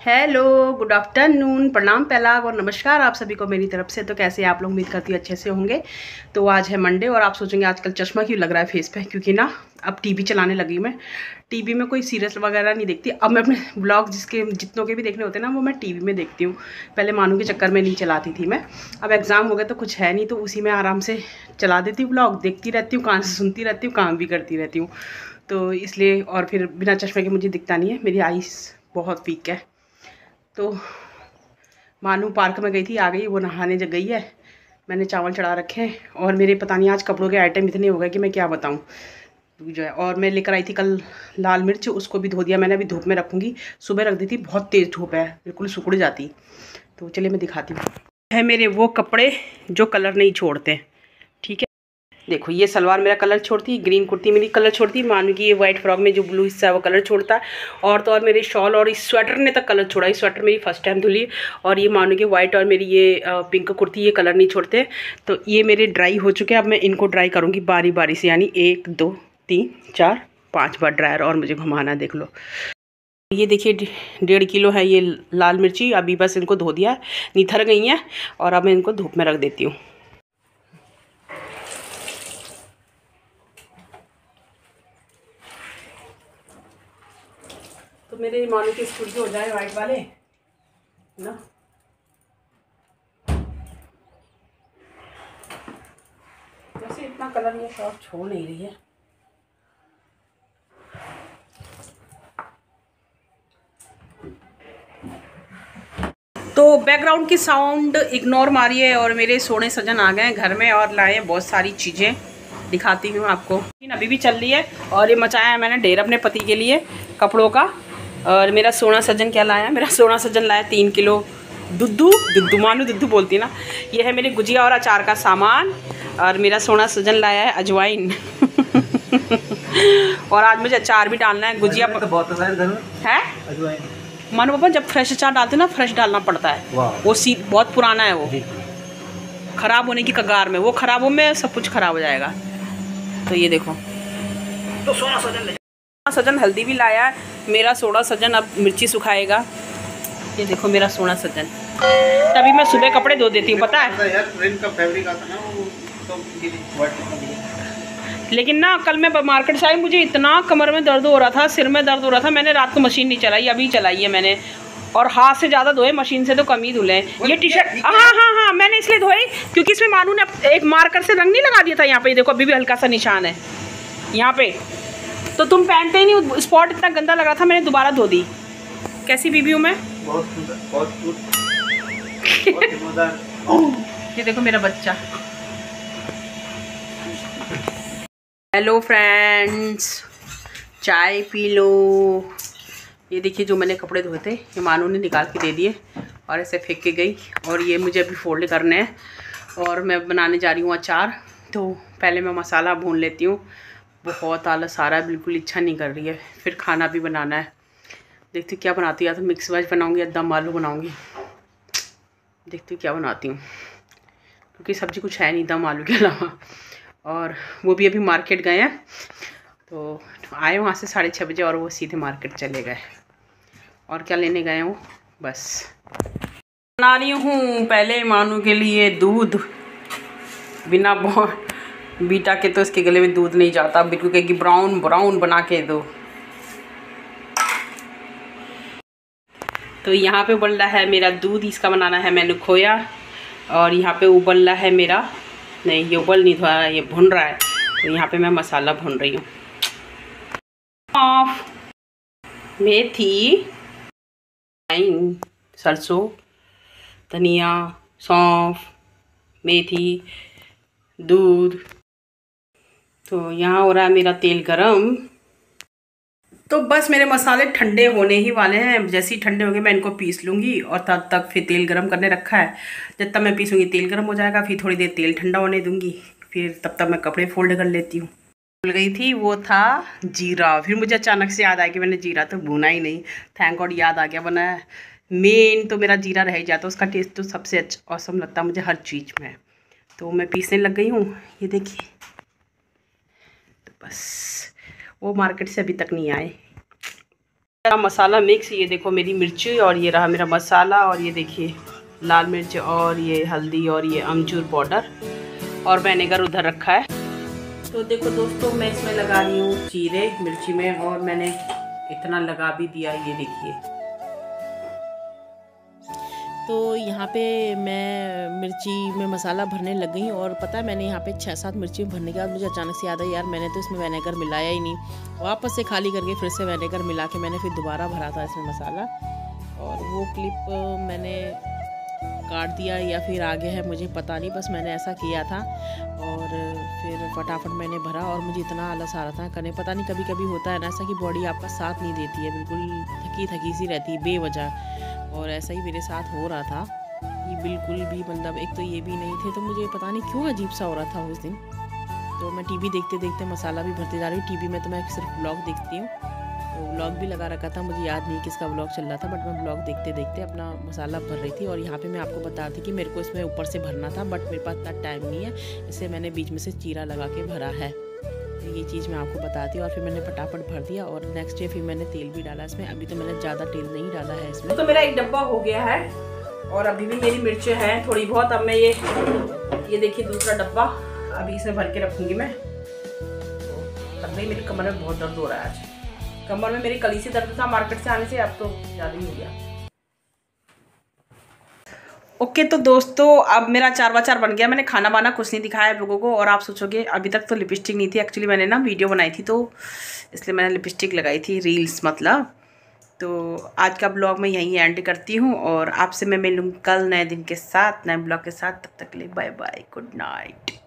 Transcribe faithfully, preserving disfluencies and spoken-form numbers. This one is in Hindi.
हेलो, गुड आफ्टरनून, प्रणाम पहला और नमस्कार आप सभी को मेरी तरफ से। तो कैसे आप लोग, उम्मीद करती हूँ अच्छे से होंगे। तो आज है मंडे और आप सोचेंगे आजकल चश्मा क्यों लग रहा है फेस पे, क्योंकि ना अब टीवी चलाने लगी मैं। टीवी में कोई सीरियल वगैरह नहीं देखती अब मैं। अपने ब्लॉग जिसके जितनों के भी देखने होते हैं ना वो मैं टीवी में देखती हूँ। पहले मानू के चक्कर में नहीं चलाती थी मैं। अब एग्ज़ाम हो गया तो कुछ है नहीं तो उसी में आराम से चला देती हूँ ब्लॉग, देखती रहती हूँ, कान से सुनती रहती हूँ, काम भी करती रहती हूँ। तो इसलिए, और फिर बिना चश्मे के मुझे दिखता नहीं है, मेरी आईज बहुत वीक है। तो मानू पार्क में गई थी, आ गई, वो नहाने जग गई है। मैंने चावल चढ़ा रखे हैं और मेरे पता नहीं आज कपड़ों के आइटम इतने हो गए कि मैं क्या बताऊं जो है। और मैं लेकर आई थी कल लाल मिर्च, उसको भी धो दिया मैंने, अभी धूप में रखूँगी। सुबह रख दी थी, बहुत तेज़ धूप है, बिल्कुल सुखड़ जाती। तो चलिए मैं दिखाती हूँ। है मेरे वो कपड़े जो कलर नहीं छोड़ते, ठीक है। देखो ये सलवार मेरा कलर छोड़ती, ग्रीन कुर्ती मेरी कलर छोड़ती, मानू की ये वाइट फ्रॉक में जो ब्लू हिस्सा है वो कलर छोड़ता है। और तो और मेरे शॉल और इस स्वेटर ने तक कलर छोड़ा। इस स्वेटर मेरी फर्स्ट टाइम धुली। और ये मानू की वाइट और मेरी ये पिंक कुर्ती ये कलर नहीं छोड़ते। तो ये मेरे ड्राई हो चुके हैं। अब मैं इनको ड्राई करूँगी बारी बारी से, यानी एक दो तीन चार पाँच बार ड्रायर और मुझे घुमाना। देख लो ये देखिए डेढ़ किलो है ये लाल मिर्ची। अभी बस इनको धो दिया, निथर गई हैं और अब मैं इनको धूप में रख देती हूँ। तो मेरे मानू के स्कूल हो जाए वाइट वाले ना। वैसे इतना कलर ये शॉर्ट छोड़ नहीं रही है। तो बैकग्राउंड की साउंड इग्नोर मारिए। और मेरे सोने सजन आ गए हैं घर में और लाए बहुत सारी चीज़ें, दिखाती हूँ आपको। अभी भी चल रही है और ये मचाया है मैंने ढेर अपने पति के लिए कपड़ों का। और मेरा सोना सजन क्या लाया, मेरा सोना सजन लाया तीन किलो दुद्धू। दुद्धू मानू दुद्धू बोलती ना। ये है मेरे गुजिया और अचार का सामान। और मेरा सोना सजन लाया है अजवाइन और आज मुझे अचार भी डालना है। गुजिया तो बहुत है अजवाइन। मानो पापा जब फ्रेश अचार डालते ना, फ्रेश डालना पड़ता है। वो सी बहुत पुराना है, वो खराब होने की कगार में, वो खराब हो में सब कुछ खराब हो जाएगा। तो ये देखो, तो सोना सजन सजन हल्दी भी लाया है। मेरा सोना सजन अब मिर्ची सुखाएगा। ये देखो मेरा सोना सजन। तभी मैं सुबह कपड़े धो देती हूँ, पता है लेकिन ना कल मैं मार्केट से आई, मुझे इतना कमर में दर्द हो रहा था, सिर में दर्द हो रहा था। मैंने रात को मशीन नहीं चलाई, अभी चलाई है मैंने। और हाथ से ज़्यादा धोए, मशीन से तो कम ही धुले। ये टी शर्ट हाँ हाँ हाँ मैंने इसलिए धोई क्योंकि इसमें मानू ने एक मार्कर से रंग नहीं लगा दिया था। यहाँ पे देखो अभी भी हल्का सा निशान है यहाँ पे। तो तुम पहनते ही नहीं, स्पॉट इतना गंदा लग रहा था, मैंने दोबारा धो दी। कैसी बीबी हूँ मैं, बहुत बहुत ये देखो मेरा बच्चा। हेलो फ्रेंड्स, चाय पी लो। ये देखिए जो मैंने कपड़े धोए थे ये मानू ने निकाल के दे दिए और ऐसे फेंक के गई। और ये मुझे अभी फोल्ड करने हैं और मैं बनाने जा रही हूँ अचार। तो पहले मैं मसाला भून लेती हूँ। बहुत आलस आ रहा है, बिल्कुल इच्छा नहीं कर रही है। फिर खाना भी बनाना है, देखती हूँ क्या बनाती हूँ। या तो मिक्स वेज बनाऊँगी या दम आलू बनाऊँगी, देखती हूँ क्या बनाती हूँ। क्योंकि सब्ज़ी कुछ है नहीं दम आलू के अलावा। और वो भी अभी मार्केट गए हैं, तो आए वहाँ से साढ़े छः बजे और वो सीधे मार्केट चले गए। और क्या लेने गए वो, बस बना रही हूँ पहले मानू के लिए दूध। बिना बीटा के तो इसके गले में दूध नहीं जाता, बिल्कुल कहेगी ब्राउन ब्राउन बना के दो। तो यहाँ पे उबल रहा है मेरा दूध, इसका बनाना है मैंने खोया। और यहाँ पे उबल रहा है मेरा, नहीं ये उबल नहीं रहा है, ये भुन रहा है। तो यहाँ पे मैं मसाला भून रही हूँ। ऑफ मेथी, सरसों, धनिया, सौंफ, मेथी, दूध। तो यहाँ हो रहा है मेरा तेल गरम। तो बस मेरे मसाले ठंडे होने ही वाले हैं। जैसे ही ठंडे होंगे मैं इनको पीस लूँगी और तब तक फिर तेल गरम करने रखा है। जब तक मैं पीसूँगी तेल गरम हो जाएगा, फिर थोड़ी देर तेल ठंडा होने दूँगी, फिर तब तक मैं कपड़े फोल्ड कर लेती हूँ। भूल गई थी, वो था जीरा। फिर मुझे अचानक से याद आया कि मैंने जीरा तो भुना ही नहीं। थैंक गॉड याद आ गया, वरना मेन तो मेरा जीरा रह ही जाता। उसका टेस्ट तो सबसे अच्छा औसम लगता है मुझे हर चीज़ में। तो मैं पीसने लग गई हूँ, ये देखिए। तो बस वो मार्केट से अभी तक नहीं आए। मसाला मिक्स, ये देखो मेरी मिर्ची और ये रहा मेरा मसाला, और ये देखिए लाल मिर्च और ये हल्दी और ये अमचूर पाउडर और विनेगर उधर रखा है। तो देखो दोस्तों, मैं इसमें लगा रही हूँ जीरे मिर्ची में, और मैंने इतना लगा भी दिया, ये देखिए। तो यहाँ पे मैं मिर्ची में मसाला भरने लग गई, और पता है मैंने यहाँ पे छः सात मिर्ची भरने के बाद मुझे अचानक से याद आया, यार मैंने तो इसमें विनेगर मिलाया ही नहीं। वापस से खाली करके फिर से विनेगर मिला के मैंने फिर दोबारा भरा था इसमें मसाला, और वो क्लिप मैंने काट दिया या फिर आगे है मुझे पता नहीं, बस मैंने ऐसा किया था। और फिर फटाफट मैंने भरा, और मुझे इतना आलस आ रहा था करने, पता नहीं कभी कभी होता है ना ऐसा कि बॉडी आपका साथ नहीं देती है, बिल्कुल थकी थकी सी रहती है बेवजह, और ऐसा ही मेरे साथ हो रहा था कि बिल्कुल भी, मतलब एक तो ये भी नहीं थे, तो मुझे पता नहीं क्यों अजीब सा हो रहा था उस दिन। तो मैं टीवी देखते देखते मसाला भी भरते जा रही हूँ। टीवी में तो मैं सिर्फ ब्लॉग देखती हूँ, तो व्लॉग भी लगा रखा था, मुझे याद नहीं किसका व्लॉग चल रहा था, बट मैं व्लॉग देखते देखते अपना मसाला भर रही थी। और यहाँ पे मैं आपको बता रही थी कि मेरे को इसमें ऊपर से भरना था, बट मेरे पास इतना टाइम नहीं है, इससे मैंने बीच में से चीरा लगा के भरा है। तो ये चीज़ मैं आपको बताती हूँ, और फिर मैंने फटाफट भर दिया। और नेक्स्ट डे फिर मैंने तेल भी डाला इसमें। अभी तो मैंने ज़्यादा तेल नहीं डाला है इसमें। तो मेरा एक डब्बा हो गया है, और अभी भी मेरी मिर्चें हैं थोड़ी बहुत। अब मैं ये ये देखिए दूसरा डब्बा अभी इसमें भर के रखूँगी मैं। तो अब मेरी कमर में बहुत दर्द हो रहा है आज। कमर में मेरी कली से दर्द था मार्केट से आने से, अब तो ज़्यादा ही हो गया। ओके तो दोस्तों, अब मेरा चार बार चार बन गया। मैंने खाना बाना कुछ नहीं दिखाया आप लोगों को, और आप सोचोगे अभी तक तो लिपस्टिक नहीं थी। एक्चुअली मैंने ना वीडियो बनाई थी, तो इसलिए मैंने लिपस्टिक लगाई थी, रील्स मतलब। तो आज का ब्लॉग मैं यहीं एंड करती हूँ, और आपसे मैं मिलूँ कल नए दिन के साथ, नए ब्लॉग के साथ। तब तक के लिए बाय बाय, गुड नाइट।